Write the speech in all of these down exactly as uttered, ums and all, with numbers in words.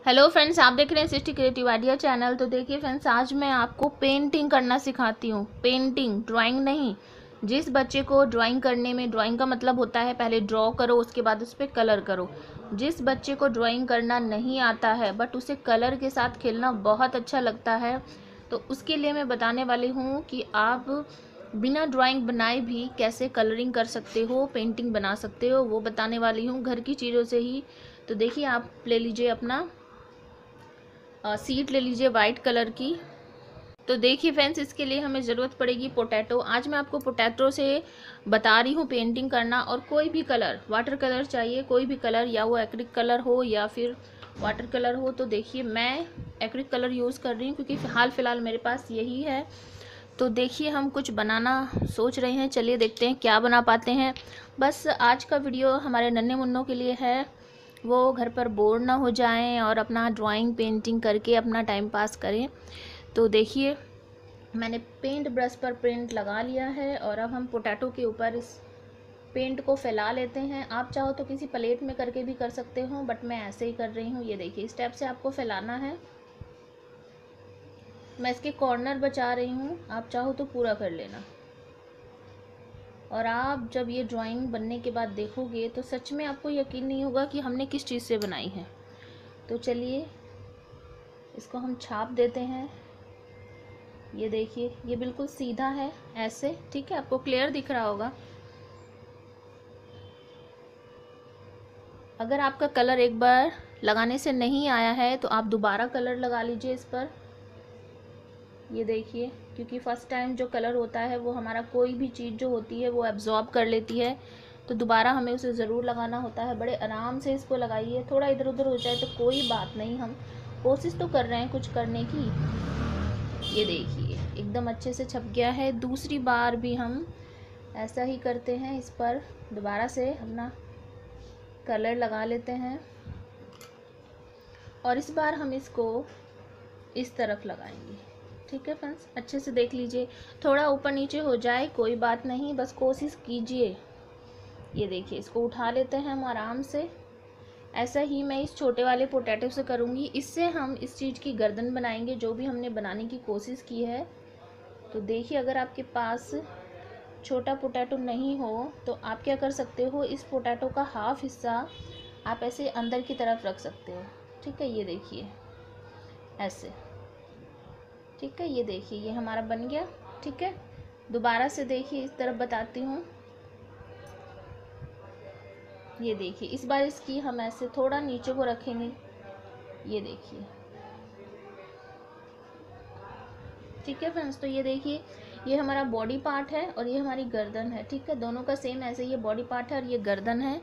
Hello friends, आप देख रहे हैं सिस्टी क्रिएटिव आइडिया चैनल। तो देखिए फ्रेंड्स, आज मैं आपको पेंटिंग करना सिखाती हूँ। पेंटिंग, ड्राइंग नहीं। जिस बच्चे को ड्राइंग करने में, ड्राइंग का मतलब होता है पहले ड्रॉ करो, उसके बाद उस पर कलर करो। जिस बच्चे को ड्राइंग करना नहीं आता है बट उसे कलर के साथ खेलना बहुत अच्छा लगता है, तो उसके लिए मैं बताने वाली हूँ कि आप बिना ड्राइंग बनाए भी कैसे कलरिंग कर सकते हो, पेंटिंग बना सकते हो, वो बताने वाली हूँ घर की चीज़ों से ही। तो देखिए, आप ले लीजिए अपना सीट ले लीजिए वाइट कलर की। तो देखिए फ्रेंड्स, इसके लिए हमें ज़रूरत पड़ेगी पोटैटो। आज मैं आपको पोटैटो से बता रही हूँ पेंटिंग करना। और कोई भी कलर, वाटर कलर चाहिए, कोई भी कलर, या वो एक्रिलिक कलर हो या फिर वाटर कलर हो। तो देखिए, मैं एक्रिलिक कलर यूज़ कर रही हूँ क्योंकि हाल फिलहाल मेरे पास यही है। तो देखिए, हम कुछ बनाना सोच रहे हैं, चलिए देखते हैं क्या बना पाते हैं। बस आज का वीडियो हमारे नन्हे मुन्नों के लिए है, वो घर पर बोर ना हो जाएं और अपना ड्राइंग पेंटिंग करके अपना टाइम पास करें। तो देखिए, मैंने पेंट ब्रश पर पेंट लगा लिया है और अब हम पोटैटो के ऊपर इस पेंट को फैला लेते हैं। आप चाहो तो किसी प्लेट में करके भी कर सकते हो, बट मैं ऐसे ही कर रही हूँ। ये देखिए, इस टाइप से आपको फैलाना है। मैं इसके कॉर्नर बचा रही हूँ, आप चाहो तो पूरा कर लेना। और आप जब ये ड्राइंग बनने के बाद देखोगे तो सच में आपको यकीन नहीं होगा कि हमने किस चीज़ से बनाई है। तो चलिए, इसको हम छाप देते हैं। ये देखिए, ये बिल्कुल सीधा है ऐसे, ठीक है, आपको क्लियर दिख रहा होगा। अगर आपका कलर एक बार लगाने से नहीं आया है तो आप दोबारा कलर लगा लीजिए इस पर। ये देखिए, क्योंकि फर्स्ट टाइम जो कलर होता है वो हमारा कोई भी चीज़ जो होती है वो एब्जॉर्ब कर लेती है, तो दोबारा हमें उसे ज़रूर लगाना होता है। बड़े आराम से इसको लगाइए, थोड़ा इधर उधर हो जाए तो कोई बात नहीं, हम कोशिश तो कर रहे हैं कुछ करने की। ये देखिए, एकदम अच्छे से छप गया है। दूसरी बार भी हम ऐसा ही करते हैं, इस पर दोबारा से अपना कलर लगा लेते हैं और इस बार हम इसको इस तरफ लगाएंगे। ठीक है फ्रेंड्स, अच्छे से देख लीजिए, थोड़ा ऊपर नीचे हो जाए कोई बात नहीं, बस कोशिश कीजिए। ये देखिए, इसको उठा लेते हैं हम आराम से। ऐसा ही मैं इस छोटे वाले पोटैटो से करूँगी। इससे हम इस चीज़ की गर्दन बनाएंगे जो भी हमने बनाने की कोशिश की है। तो देखिए, अगर आपके पास छोटा पोटैटो नहीं हो तो आप क्या कर सकते हो, इस पोटैटो का हाफ हिस्सा आप ऐसे अंदर की तरफ रख सकते हो। ठीक है, ये देखिए ऐसे। ठीक है, ये देखिए, ये हमारा बन गया। ठीक है, दोबारा से देखिए, इस तरफ बताती हूँ। ये देखिए, इस बार इसकी हम ऐसे थोड़ा नीचे को रखेंगे। ये देखिए, ठीक है फ्रेंड्स। तो ये देखिए, ये हमारा बॉडी पार्ट है और ये हमारी गर्दन है। ठीक है, दोनों का सेम ऐसे, ये बॉडी पार्ट है और ये गर्दन है।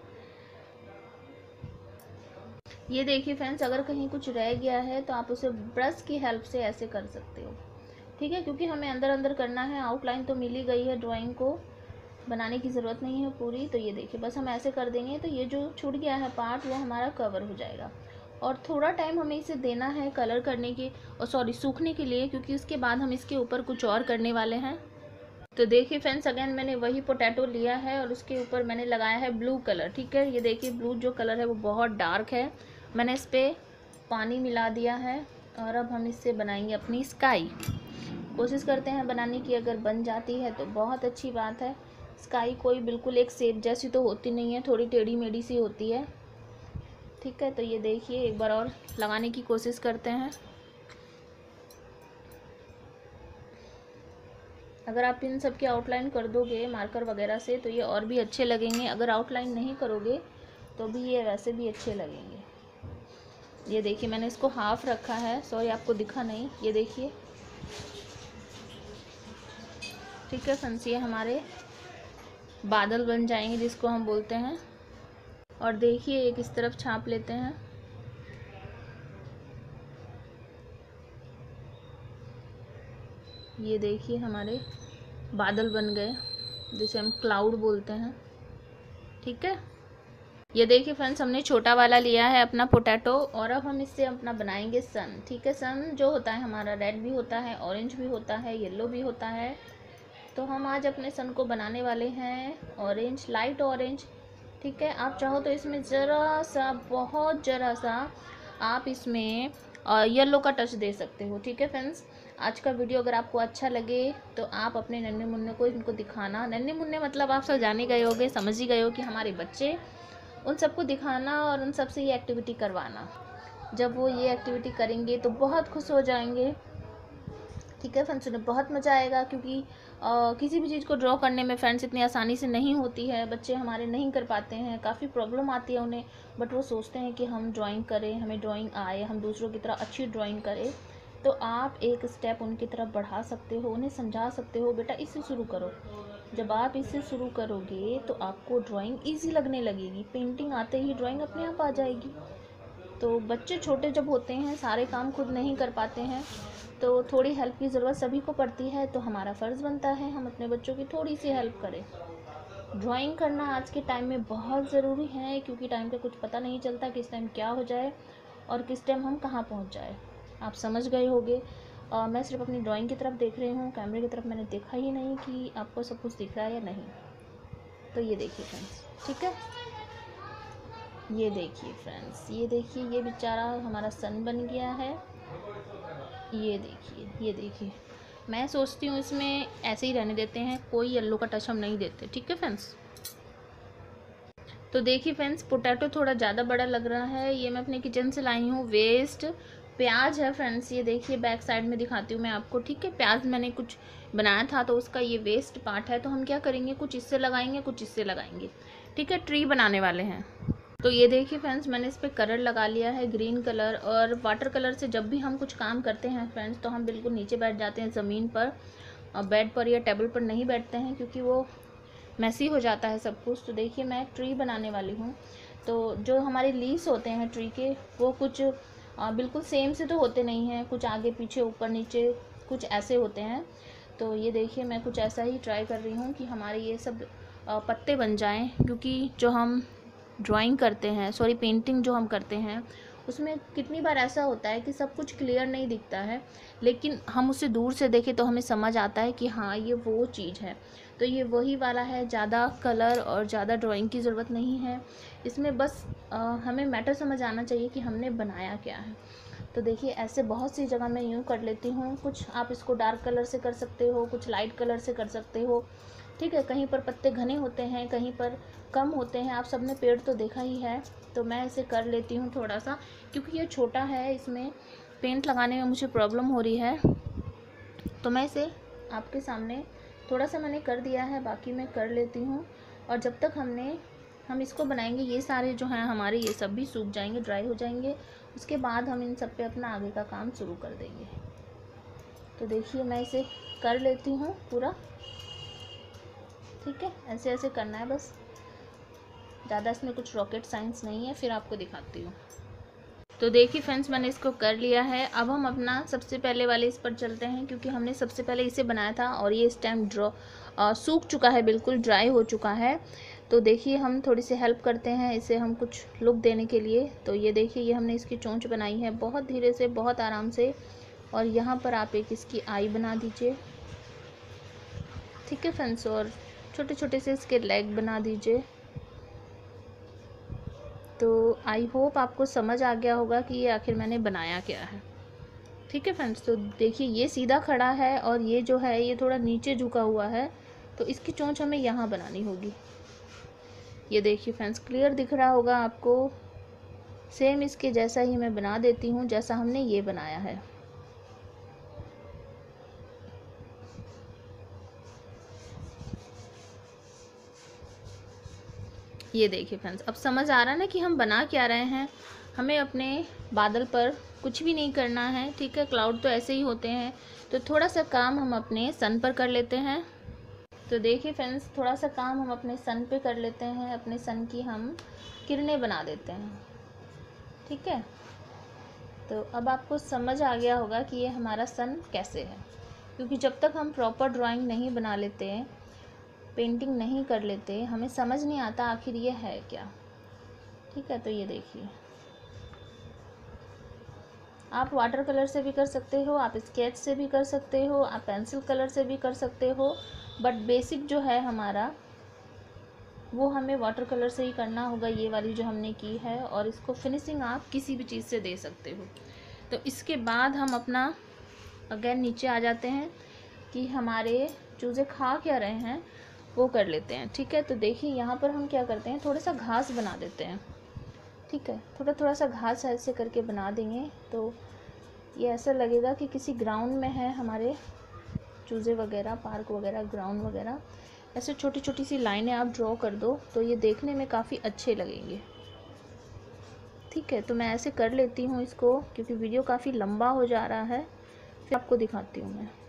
ये देखिए फ्रेंड्स, अगर कहीं कुछ रह गया है तो आप उसे ब्रश की हेल्प से ऐसे कर सकते हो। ठीक है, क्योंकि हमें अंदर अंदर करना है, आउटलाइन तो मिल ही गई है, ड्राइंग को बनाने की ज़रूरत नहीं है पूरी। तो ये देखिए, बस हम ऐसे कर देंगे तो ये जो छूट गया है पार्ट वो हमारा कवर हो जाएगा। और थोड़ा टाइम हमें इसे देना है कलर करने के, और सॉरी सूखने के लिए, क्योंकि उसके बाद हम इसके ऊपर कुछ और करने वाले हैं। तो देखिए फ्रेंड्स, अगेन मैंने वही पोटैटो लिया है और उसके ऊपर मैंने लगाया है ब्लू कलर। ठीक है, ये देखिए, ब्लू जो कलर है वो बहुत डार्क है। मैंने इस पर पानी मिला दिया है और अब हम इससे बनाएंगे अपनी स्काई। कोशिश करते हैं बनाने की, अगर बन जाती है तो बहुत अच्छी बात है। स्काई कोई बिल्कुल एक सेब जैसी तो होती नहीं है, थोड़ी टेढ़ी मेढ़ी सी होती है। ठीक है, तो ये देखिए, एक बार और लगाने की कोशिश करते हैं। अगर आप इन सब की आउटलाइन कर दोगे मार्कर वगैरह से तो ये और भी अच्छे लगेंगे। अगर आउटलाइन नहीं करोगे तो भी ये वैसे भी अच्छे लगेंगे। ये देखिए, मैंने इसको हाफ रखा है, सॉरी आपको दिखा नहीं। ये देखिए, ठीक है फ्रेंड्स, ये हमारे बादल बन जाएंगे जिसको हम बोलते हैं। और देखिए, एक इस तरफ छाप लेते हैं। ये देखिए, हमारे बादल बन गए जिसे हम क्लाउड बोलते हैं। ठीक है, ये देखिए फ्रेंड्स, हमने छोटा वाला लिया है अपना पोटैटो और अब हम इससे अपना बनाएंगे सन। ठीक है, सन जो होता है हमारा रेड भी होता है, ऑरेंज भी होता है, येलो भी होता है। तो हम आज अपने सन को बनाने वाले हैं ऑरेंज, लाइट ऑरेंज। ठीक है, आप चाहो तो इसमें ज़रा सा, बहुत ज़रा सा आप इसमें येलो का टच दे सकते हो। ठीक है फ्रेंड्स, आज का वीडियो अगर आपको अच्छा लगे तो आप अपने नन्हे मुन्ने को इनको दिखाना। नन्हे मुन्ने मतलब आप सब जाने गए होगे, समझ ही गए हो कि हमारे बच्चे, उन सबको दिखाना और उन सबसे ये एक्टिविटी करवाना। जब वो ये एक्टिविटी करेंगे तो बहुत खुश हो जाएंगे। ठीक है फ्रेंड्स, उन्हें बहुत मज़ा आएगा, क्योंकि आ, किसी भी चीज़ को ड्रॉ करने में फ्रेंड्स इतनी आसानी से नहीं होती है। बच्चे हमारे नहीं कर पाते हैं, काफ़ी प्रॉब्लम आती है उन्हें, बट वो सोचते हैं कि हम ड्राइंग करें, हमें ड्राइंग आए, हम दूसरों की तरह अच्छी ड्राइंग करें। तो आप एक स्टेप उनकी तरफ बढ़ा सकते हो, उन्हें समझा सकते हो, बेटा इससे शुरू करो। जब आप इससे शुरू करोगे तो आपको ड्राइंग ईजी लगने लगेगी, पेंटिंग आते ही ड्राइंग अपने आप आ जाएगी। तो बच्चे छोटे जब होते हैं, सारे काम खुद नहीं कर पाते हैं, तो थोड़ी हेल्प की ज़रूरत सभी को पड़ती है। तो हमारा फ़र्ज़ बनता है हम अपने बच्चों की थोड़ी सी हेल्प करें। ड्राइंग करना आज के टाइम में बहुत ज़रूरी है, क्योंकि टाइम का कुछ पता नहीं चलता, किस टाइम क्या हो जाए और किस टाइम हम कहाँ पहुँच जाए। आप समझ गए होंगे। आ, मैं सिर्फ अपनी ड्राइंग की तरफ देख रही हूँ, कैमरे की तरफ मैंने देखा ही नहीं कि आपको सब कुछ दिख रहा है या नहीं। तो ये देखिए फ्रेंड्स, ठीक है, ये देखिए फ्रेंड्स, ये देखिए, ये बेचारा हमारा सन बन गया है। ये देखिए, ये देखिए, मैं सोचती हूँ इसमें ऐसे ही रहने देते हैं, कोई येलो का टच हम नहीं देते। ठीक है फ्रेंड्स, तो देखिए फ्रेंड्स, पोटैटो थोड़ा ज़्यादा बड़ा लग रहा है, ये मैं अपने किचन से लाई हूँ। वेस्ट प्याज है फ्रेंड्स, ये देखिए बैक साइड में दिखाती हूँ मैं आपको। ठीक है, प्याज मैंने कुछ बनाया था तो उसका ये वेस्ट पार्ट है, तो हम क्या करेंगे, कुछ इससे लगाएंगे, कुछ इससे लगाएंगे। ठीक है, ट्री बनाने वाले हैं। तो ये देखिए फ्रेंड्स, मैंने इस पर कलर लगा लिया है, ग्रीन कलर। और वाटर कलर से जब भी हम कुछ काम करते हैं फ्रेंड्स, तो हम बिल्कुल नीचे बैठ जाते हैं ज़मीन पर, और बेड पर या टेबल पर नहीं बैठते हैं, क्योंकि वो मैसी हो जाता है सब कुछ। तो देखिए मैं ट्री बनाने वाली हूँ। तो जो हमारे लीव्स होते हैं ट्री के, वो कुछ आ, बिल्कुल सेम से तो होते नहीं हैं, कुछ आगे पीछे ऊपर नीचे कुछ ऐसे होते हैं। तो ये देखिए मैं कुछ ऐसा ही ट्राई कर रही हूँ कि हमारे ये सब आ, पत्ते बन जाएं, क्योंकि जो हम ड्राइंग करते हैं, सॉरी पेंटिंग जो हम करते हैं, उसमें कितनी बार ऐसा होता है कि सब कुछ क्लियर नहीं दिखता है, लेकिन हम उसे दूर से देखें तो हमें समझ आता है कि हाँ ये वो चीज़ है। तो ये वही वाला है, ज़्यादा कलर और ज़्यादा ड्राइंग की ज़रूरत नहीं है इसमें, बस आ, हमें मैटर समझ आना चाहिए कि हमने बनाया क्या है। तो देखिए ऐसे बहुत सी जगह मैं यूँ कर लेती हूँ। कुछ आप इसको डार्क कलर से कर सकते हो, कुछ लाइट कलर से कर सकते हो। ठीक है, कहीं पर पत्ते घने होते हैं, कहीं पर कम होते हैं, आप सबने पेड़ तो देखा ही है। तो मैं इसे कर लेती हूँ थोड़ा सा, क्योंकि ये छोटा है, इसमें पेंट लगाने में मुझे प्रॉब्लम हो रही है। तो मैं इसे आपके सामने थोड़ा सा मैंने कर दिया है, बाकी मैं कर लेती हूँ। और जब तक हमने हम इसको बनाएंगे, ये सारे जो हैं हमारे, ये सब भी सूख जाएंगे, ड्राई हो जाएंगे। उसके बाद हम इन सब पे अपना आगे का काम शुरू कर देंगे। तो देखिए मैं इसे कर लेती हूँ पूरा। ठीक है, ऐसे ऐसे करना है बस, ज़्यादा इसमें कुछ रॉकेट साइंस नहीं है, फिर आपको दिखाती हूँ। तो देखिए फ्रेंड्स, मैंने इसको कर लिया है। अब हम अपना सबसे पहले वाले इस पर चलते हैं, क्योंकि हमने सबसे पहले इसे बनाया था और ये इस टाइम ड्रॉ सूख चुका है, बिल्कुल ड्राई हो चुका है। तो देखिए हम थोड़ी सी हेल्प करते हैं इसे हम कुछ लुक देने के लिए। तो ये देखिए, ये हमने इसकी चोंच बनाई है बहुत धीरे से, बहुत आराम से। और यहाँ पर आप एक इसकी आई बना दीजिए। ठीक है फ्रेंड्स, और छोटे छोटे से इसके लेग बना दीजिए। तो आई होप आपको समझ आ गया होगा कि ये आखिर मैंने बनाया क्या है। ठीक है फ्रेंड्स, तो देखिए ये सीधा खड़ा है और ये जो है ये थोड़ा नीचे झुका हुआ है, तो इसकी चोंच हमें यहाँ बनानी होगी। ये देखिए फ्रेंड्स, क्लियर दिख रहा होगा आपको। सेम इसके जैसा ही मैं बना देती हूँ, जैसा हमने ये बनाया है। ये देखिए फ्रेंड्स, अब समझ आ रहा है ना कि हम बना क्या रहे हैं। हमें अपने बादल पर कुछ भी नहीं करना है। ठीक है, क्लाउड तो ऐसे ही होते हैं। तो थोड़ा सा काम हम अपने सन पर कर लेते हैं। तो देखिए फ्रेंड्स, थोड़ा सा काम हम अपने सन पे कर लेते हैं। अपने सन की हम किरणें बना देते हैं। ठीक है, तो अब आपको समझ आ गया होगा कि ये हमारा सन कैसे है, क्योंकि जब तक हम प्रॉपर ड्राइंग नहीं बना लेते, पेंटिंग नहीं कर लेते, हमें समझ नहीं आता आखिर ये है क्या। ठीक है, तो ये देखिए, आप वाटर कलर से भी कर सकते हो, आप स्केच से भी कर सकते हो, आप पेंसिल कलर से भी कर सकते हो, बट बेसिक जो है हमारा वो हमें वाटर कलर से ही करना होगा, ये वाली जो हमने की है। और इसको फिनिशिंग आप किसी भी चीज़ से दे सकते हो। तो इसके बाद हम अपना अगेन नीचे आ जाते हैं कि हमारे चूज़े खा क्या रहे हैं वो कर लेते हैं। ठीक है, तो देखिए यहाँ पर हम क्या करते हैं, थोड़ा सा घास बना देते हैं। ठीक है, थोड़ा थोड़ा सा घास ऐसे करके बना देंगे तो ये ऐसा लगेगा कि किसी ग्राउंड में है हमारे चूज़े वगैरह, पार्क वगैरह, ग्राउंड वगैरह। ऐसे छोटी छोटी सी लाइनें आप ड्रॉ कर दो तो ये देखने में काफ़ी अच्छे लगेंगे। ठीक है, तो मैं ऐसे कर लेती हूँ इसको, क्योंकि वीडियो काफ़ी लंबा हो जा रहा है, फिर आपको दिखाती हूँ मैं।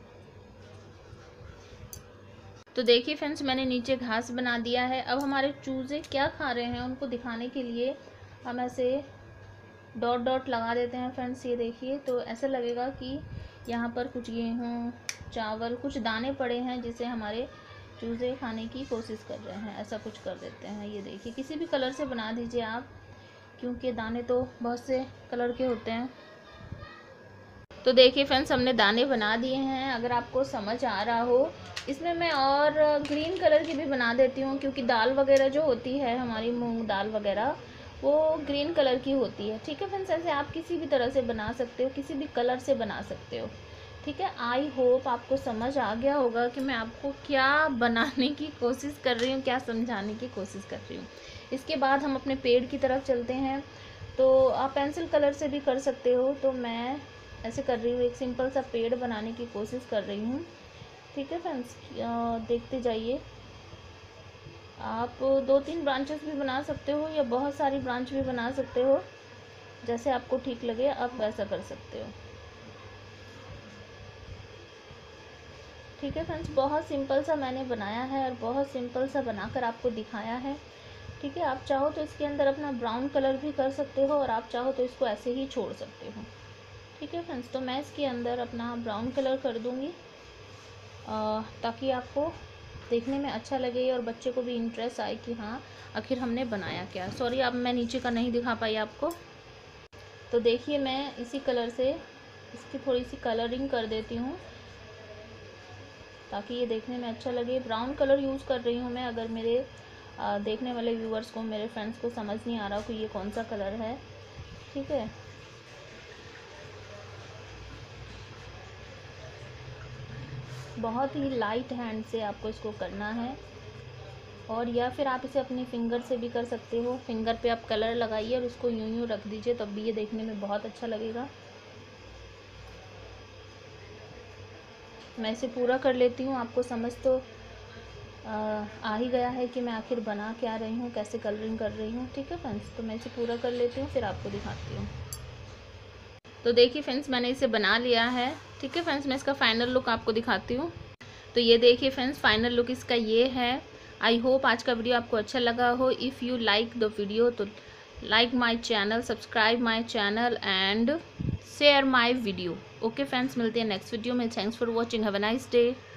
तो देखिए फ्रेंड्स, मैंने नीचे घास बना दिया है। अब हमारे चूज़े क्या खा रहे हैं उनको दिखाने के लिए हम ऐसे डॉट डॉट लगा देते हैं फ्रेंड्स। ये देखिए, तो ऐसा लगेगा कि यहाँ पर कुछ गेहूँ, चावल, कुछ दाने पड़े हैं जिसे हमारे चूज़े खाने की कोशिश कर रहे हैं। ऐसा कुछ कर देते हैं। ये देखिए, किसी भी कलर से बना दीजिए आप, क्योंकि दाने तो बहुत से कलर के होते हैं। तो देखिए फ्रेंड्स, हमने दाने बना दिए हैं। अगर आपको समझ आ रहा हो, इसमें मैं और ग्रीन कलर की भी बना देती हूँ, क्योंकि दाल वगैरह जो होती है हमारी, मूंग दाल वगैरह, वो ग्रीन कलर की होती है। ठीक है फ्रेंड्स, ऐसे आप किसी भी तरह से बना सकते हो, किसी भी कलर से बना सकते हो। ठीक है, आई होप आपको समझ आ गया होगा कि मैं आपको क्या बनाने की कोशिश कर रही हूँ, क्या समझाने की कोशिश कर रही हूँ। इसके बाद हम अपने पेड़ की तरफ चलते हैं। तो आप पेंसिल कलर से भी कर सकते हो, तो मैं ऐसे कर रही हूँ, एक सिंपल सा पेड़ बनाने की कोशिश कर रही हूँ। ठीक है फ्रेंड्स, देखते जाइए। आप दो तीन ब्रांचेस भी बना सकते हो या बहुत सारी ब्रांच भी बना सकते हो, जैसे आपको ठीक लगे आप वैसा कर सकते हो। ठीक है फ्रेंड्स, बहुत सिंपल सा मैंने बनाया है और बहुत सिंपल सा बनाकर आपको दिखाया है। ठीक है, आप चाहो तो इसके अंदर अपना ब्राउन कलर भी कर सकते हो और आप चाहो तो इसको ऐसे ही छोड़ सकते हो। ठीक है फ्रेंड्स, तो मैं इसके अंदर अपना ब्राउन कलर कर दूँगी ताकि आपको देखने में अच्छा लगे और बच्चे को भी इंटरेस्ट आए कि हाँ आखिर हमने बनाया क्या। सॉरी, अब मैं नीचे का नहीं दिखा पाई आपको। तो देखिए, मैं इसी कलर से इसकी थोड़ी सी कलरिंग कर देती हूँ ताकि ये देखने में अच्छा लगे। ब्राउन कलर यूज़ कर रही हूँ मैं, अगर मेरे आ, देखने वाले व्यूअर्स को, मेरे फ्रेंड्स को समझ नहीं आ रहा कि ये कौन सा कलर है। ठीक है, बहुत ही लाइट हैंड से आपको इसको करना है, और या फिर आप इसे अपनी फिंगर से भी कर सकते हो। फिंगर पे आप कलर लगाइए और इसको यूं यूं रख दीजिए, तब भी ये देखने में बहुत अच्छा लगेगा। मैं इसे पूरा कर लेती हूँ, आपको समझ तो आ, आ ही गया है कि मैं आखिर बना क्या रही हूँ, कैसे कलरिंग कर रही हूँ। ठीक है फ्रेंड्स, तो मैं इसे पूरा कर लेती हूँ, फिर आपको दिखाती हूँ। तो देखिए फ्रेंड्स, मैंने इसे बना लिया है। ठीक है फ्रेंड्स, मैं इसका फाइनल लुक आपको दिखाती हूँ। तो ये देखिए फ्रेंड्स, फाइनल लुक इसका ये है। आई होप आज का वीडियो आपको अच्छा लगा हो। If you like the video तो like my channel, subscribe my channel and share my video. Okay friends, मिलते हैं नेक्स्ट वीडियो में। Thanks for watching, have a nice day.